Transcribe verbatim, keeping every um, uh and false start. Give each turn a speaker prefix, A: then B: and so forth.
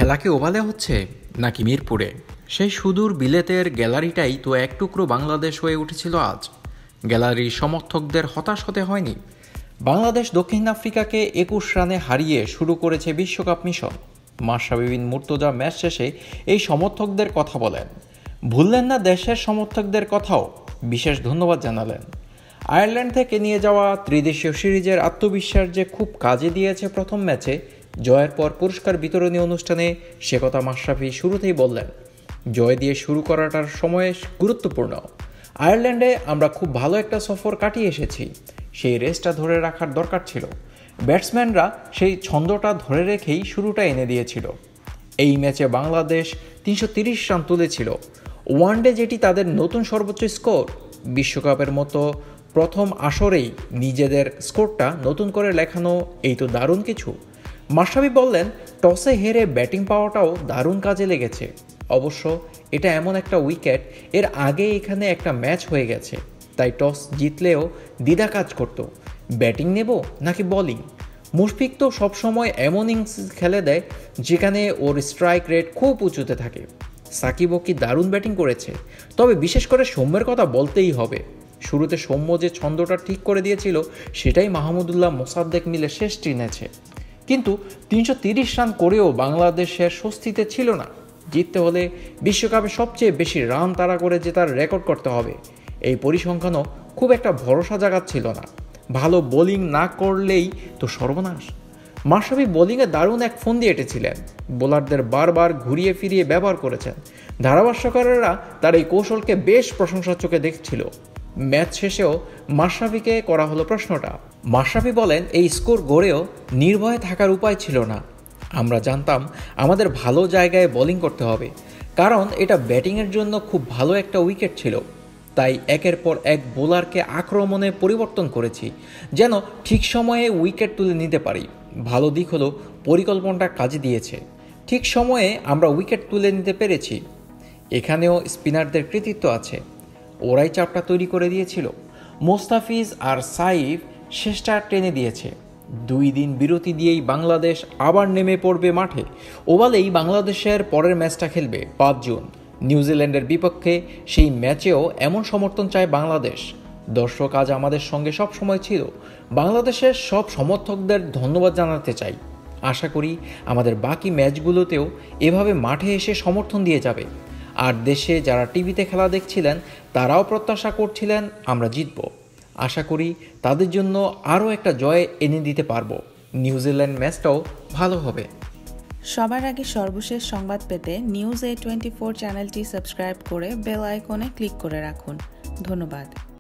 A: খেলা কি ওভালে হচ্ছে নাকি মিরপুরে? সেই সুদূর বিলেতের গ্যালারিটাই তো এক টুকরো বাংলাদেশ হয়ে উঠেছিল আজ। গ্যালারির সমর্থকদের হতাশ হতে হয়নি। বাংলাদেশ দক্ষিণ আফ্রিকাকে একুশ রানে হারিয়ে শুরু করেছে বিশ্বকাপ মিশন। মাশরাফি বিন মুর্তজা ম্যাচ শেষে এই সমর্থকদের কথা বলেন। ভুললেন না দেশের সমর্থকদের কথাও, বিশেষ ধন্যবাদ জানালেন। আয়ারল্যান্ড থেকে নিয়ে যাওয়া ত্রিদেশীয় সিরিজের আত্মবিশ্বাস যে খুব কাজে দিয়েছে প্রথম ম্যাচে, জয়ের পর পুরস্কার বিতরণী অনুষ্ঠানে সে কথা মাশরাফি শুরুতেই বললেন। জয় দিয়ে শুরু করাটার সময় গুরুত্বপূর্ণ। আয়ারল্যান্ডে আমরা খুব ভালো একটা সফর কাটিয়ে এসেছি, সেই রেসটা ধরে রাখার দরকার ছিল। ব্যাটসম্যানরা সেই ছন্দটা ধরে রেখেই শুরুটা এনে দিয়েছিল। এই ম্যাচে বাংলাদেশ তিনশো তিরিশ রান তুলেছিল, ওয়ানডে যেটি তাদের নতুন সর্বোচ্চ স্কোর। বিশ্বকাপের মতো প্রথম আসরেই নিজেদের স্কোরটা নতুন করে লেখানো, এই তো দারুণ কিছু। মাশরাফি বললেন, টসে হেরে ব্যাটিং পাওয়াটাও দারুণ কাজে লেগেছে। অবশ্য এটা এমন একটা উইকেট, এর আগে এখানে একটা ম্যাচ হয়ে গেছে, তাই টস জিতলেও দ্বিধা কাজ করত, ব্যাটিং নেব নাকি বোলিং। মুশফিক তো সবসময় এমন ইনিংস খেলে দেয় যেখানে ওর স্ট্রাইক রেট খুব উঁচুতে থাকে। সাকিবও কি দারুণ ব্যাটিং করেছে, তবে বিশেষ করে সৌম্যের কথা বলতেই হবে। শুরুতে সৌম্য যে ছন্দটা ঠিক করে দিয়েছিল, সেটাই মাহমুদুল্লাহ মোসাদ্দেক মিলে শেষ টেনেছে। কিন্তু তিনশো তিরিশ রান করেও বাংলাদেশের স্বস্তিতে ছিল না। জিততে হলে বিশ্বকাপে সবচেয়ে বেশি রান তাড়া করে জেতার রেকর্ড করতে হবে। এই পরিসংখ্যানও খুব একটা ভরসা জাগাচ্ছিল না। ভালো বোলিং না করলেই তো সর্বনাশ। মাশরাফি বোলিংয়ে দারুণ এক ফোন দিয়ে এঁটেছিলেন, বোলারদের বারবার ঘুরিয়ে ফিরিয়ে ব্যবহার করেছেন। ধারাভাষ্যকারেরা তার এই কৌশলকে বেশ প্রশংসার চোখে দেখছিল। ম্যাচ শেষেও মাশরাফিকে করা হলো প্রশ্নটা। মাশরাফি বলেন, এই স্কোর গড়েও নির্ভয়ে থাকার উপায় ছিল না। আমরা জানতাম আমাদের ভালো জায়গায় বোলিং করতে হবে, কারণ এটা ব্যাটিংয়ের জন্য খুব ভালো একটা উইকেট ছিল। তাই একের পর এক বোলারকে আক্রমণে পরিবর্তন করেছি, যেন ঠিক সময়ে উইকেট তুলে নিতে পারি। ভালো দিক হলো পরিকল্পনাটা কাজে দিয়েছে, ঠিক সময়ে আমরা উইকেট তুলে নিতে পেরেছি। এখানেও স্পিনারদের কৃতিত্ব আছে, ওরাই চাপটা তৈরি করে দিয়েছিল। মোস্তাফিজ আর সাইফ শেষটা টেনে দিয়েছে। দুই দিন বিরতি দিয়েই বাংলাদেশ আবার নেমে পড়বে মাঠে। ওভালেই বাংলাদেশের পরের ম্যাচটা খেলবে পাঁচ জুন নিউজিল্যান্ডের বিপক্ষে। সেই ম্যাচেও এমন সমর্থন চায় বাংলাদেশ। দর্শক আজ আমাদের সঙ্গে সব সময় ছিল। বাংলাদেশের সব সমর্থকদের ধন্যবাদ জানাতে চাই। আশা করি আমাদের বাকি ম্যাচগুলোতেও এভাবে মাঠে এসে সমর্থন দিয়ে যাবে। আর দেশে যারা টিভিতে খেলা দেখছিলেন, তারাও প্রত্যাশা করছিলেন আমরা জিতব। আশা করি তাদের জন্য আরও একটা জয় এনে দিতে পারবো। নিউজিল্যান্ড ম্যাচটাও ভালো হবে।
B: সবার আগে সর্বশেষ সংবাদ পেতে নিউজ এ টোয়েন্টি ফোর চ্যানেলটি সাবস্ক্রাইব করে বেল আইকনে ক্লিক করে রাখুন। ধন্যবাদ।